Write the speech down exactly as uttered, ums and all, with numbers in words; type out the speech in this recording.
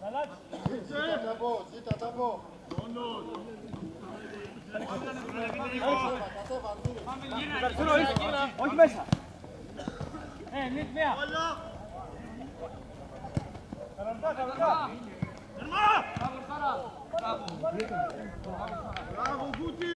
Zita tabo, zita tabo. Όχι μέσα. Ε, νίτ μία. Καραντά, καραντά. Μπράβο, Μπράβο, Κούτι.